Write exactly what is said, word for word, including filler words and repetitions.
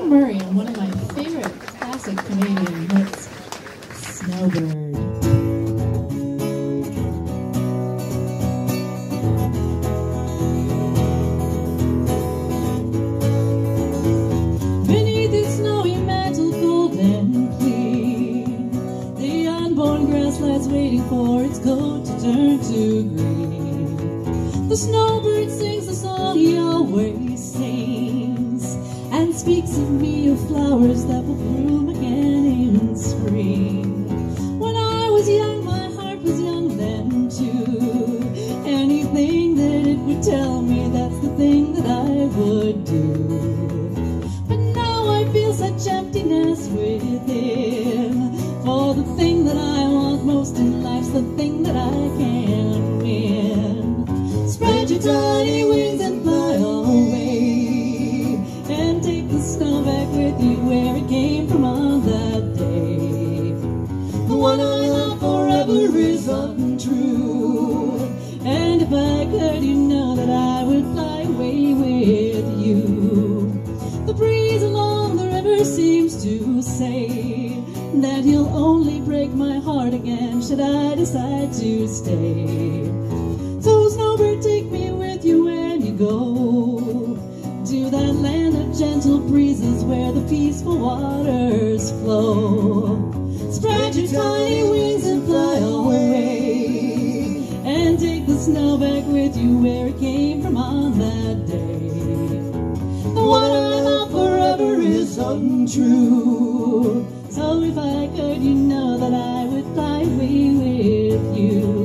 Murray and one of my favorite classic Canadian hits, Snowbird. Beneath its snowy mantle, cold and clean, the unborn grass lies waiting for its coat to turn to green. The snowbird sings the song he always sings, and speaks of me of flowers that will bloom again in spring. When I was young, my heart was young then too. Anything that it would tell me, that's the thing that I would do. But now I feel such emptiness within, for the thing that I want most in life's the thing that I can't win. Spread your tiny wings and fly away, and take the snow back with you where it came from on that day. The one I love forever is untrue, and if I could, you know that I would fly away with you. The breeze along the river seems to say that you'll only break my heart again should I decide to stay. So snowbird, take me with you when you go to that land of gentle breezes where the peaceful waters flow. Spread your tiny wings and fly away, and take the snow back with you where it came from on that day. The one I love forever is untrue, so if I could, you know that I would fly away with you.